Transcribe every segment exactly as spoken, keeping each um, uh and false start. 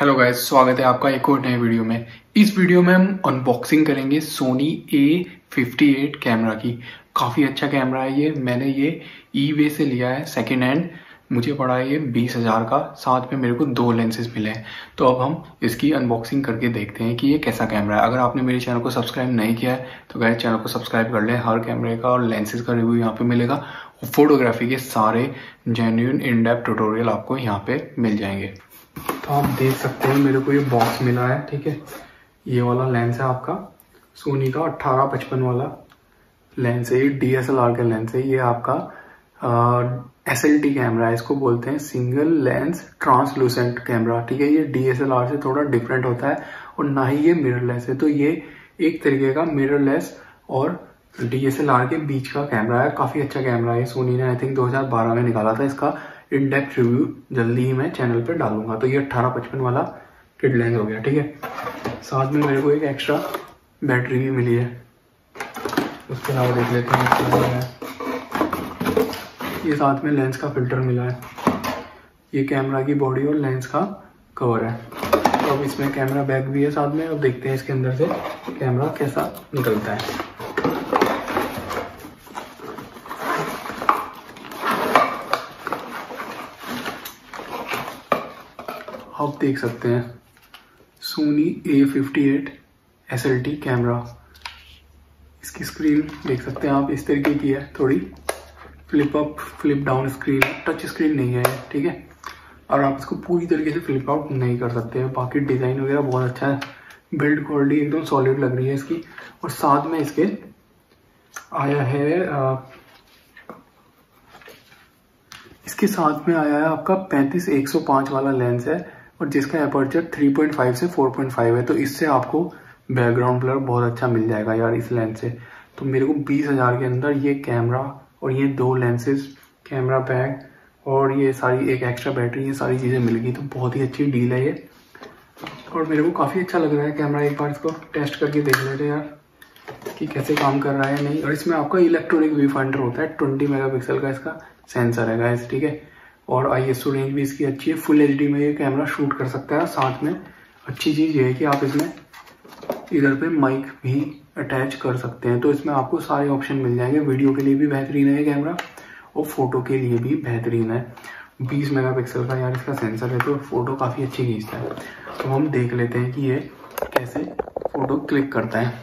Hello guys, स्वागत है आपका एक और नए वीडियो में। इस वीडियो में हम अनबॉक्सिंग करेंगे Sony A fifty eight camera की। काफ़ी अच्छा कैमरा है ये। मैंने ये ईबे से लिया है सेकंड हैंड। मुझे पड़ा है ये बीस हज़ार का। साथ में मेरे को दो लेंसेज मिले हैं। तो अब हम इसकी अनबॉक्सिंग करके देखते हैं कि ये कैसा कैमरा है। अगर आपने मेरे चैनल को सब्सक्राइब नहीं किया है तो गाइस चैनल को सब्सक्राइब कर लें। हर कैमरे का और लेंसेज का रिव्यू यहाँ पे मिलेगा और फोटोग्राफी के सारे जेन्युइन इन डेप्थ ट्यूटोरियल आपको यहाँ पे मिल जाएंगे। तो आप देख सकते हैं मेरे को ये बॉक्स मिला है, ठीक है। ये वाला लेंस है आपका सोनी का अट्ठारह पचपन वाला लेंस है। ये डी एस एल आर का लेंस है। ये आपका एस एल टी कैमरा है, इसको बोलते हैं सिंगल लेंस ट्रांसलूसेंट कैमरा, ठीक है। ये डी एस एल आर से थोड़ा डिफरेंट होता है और ना ही ये मिररलेस है। तो ये एक तरीके का मिररलेस और डी एस एल आर के बीच का कैमरा है। काफी अच्छा कैमरा है। सोनी ने आई थिंक दो हज़ार बारह में निकाला था। इसका इन डेप्थ रिव्यू जल्दी ही मैं चैनल पे डालूंगा। तो ये अट्ठारह पचपन वाला किड लेंस हो गया, ठीक है। साथ में मेरे को एक एक्स्ट्रा बैटरी भी मिली है। उसके अलावा देख लेते हैं क्या है। ये साथ में लेंस का फिल्टर मिला है। ये कैमरा की बॉडी और लेंस का कवर है। तो अब इसमें कैमरा बैग भी है साथ में। अब देखते हैं इसके अंदर से कैमरा कैसा निकलता है। आप देख सकते हैं Sony A fifty eight S L T camera. इसकी स्क्रीन देख सकते हैं आप, इस तरीके की है। थोड़ी flip up flip down screen, touch screen नहीं है, ठीक है। और आप इसको पूरी तरीके से फ्लिप आउट नहीं कर सकते। बाकी डिजाइन वगैरह बहुत अच्छा है। बिल्ड क्वालिटी एकदम सॉलिड लग रही है इसकी। और साथ में इसके आया है आ, इसके साथ में आया है आपका पैंतीस एक सौ पांच वाला लेंस है और जिसका एपर्चर थ्री पॉइंट फाइव से फोर पॉइंट फाइव है। तो इससे आपको बैकग्राउंड ब्लर बहुत अच्छा मिल जाएगा यार इस लेंस से। तो मेरे को बीस हज़ार के अंदर ये कैमरा और ये दो लेंसेज, कैमरा बैग और ये सारी एक एक्स्ट्रा बैटरी, ये सारी चीज़ें मिल गई। तो बहुत ही अच्छी डील है ये और मेरे को काफ़ी अच्छा लग रहा है कैमरा। एक बार इसको टेस्ट करके देख लेते यार कि कैसे काम कर रहा है नहीं। और इसमें आपका इलेक्ट्रॉनिक व्यू फाइंडर होता है। ट्वेंटी मेगा पिक्सल का इसका सेंसर है गाइस, ठीक है। और आई एस ओ रेंज भी इसकी अच्छी है। फुल एच डी में ये कैमरा शूट कर सकता है। साथ में अच्छी चीज़ ये है कि आप इसमें इधर पे माइक भी अटैच कर सकते हैं। तो इसमें आपको सारे ऑप्शन मिल जाएंगे। वीडियो के लिए भी बेहतरीन है ये कैमरा और फोटो के लिए भी बेहतरीन है। बीस मेगापिक्सल का यार इसका सेंसर है तो फोटो काफ़ी अच्छी खींचता है। तो हम देख लेते हैं कि ये कैसे फोटो क्लिक करता है।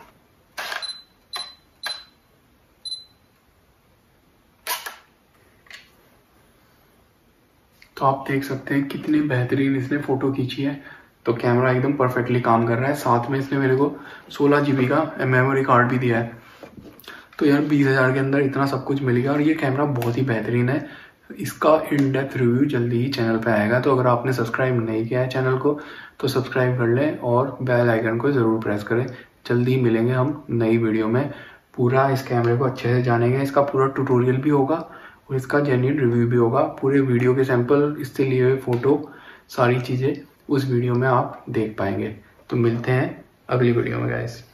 तो आप देख सकते हैं कितने बेहतरीन इसने फोटो खींची है। तो कैमरा एकदम परफेक्टली काम कर रहा है। साथ में इसने मेरे को सोलह जीबी का मेमोरी कार्ड भी दिया है। तो यार बीस हज़ार के अंदर इतना सब कुछ मिल गया और ये कैमरा बहुत ही बेहतरीन है। इसका इन डेप्थ रिव्यू जल्दी ही चैनल पे आएगा। तो अगर आपने सब्सक्राइब नहीं किया है चैनल को तो सब्सक्राइब कर लें और बेल आइकन को जरूर प्रेस करें। जल्दी ही मिलेंगे हम नई वीडियो में। पूरा इस कैमरे को अच्छे से जानेंगे। इसका पूरा ट्यूटोरियल भी होगा और इसका जेन्युइन रिव्यू भी होगा। पूरे वीडियो के सैंपल, इससे लिए हुए फोटो, सारी चीज़ें उस वीडियो में आप देख पाएंगे। तो मिलते हैं अगली वीडियो में गाइस।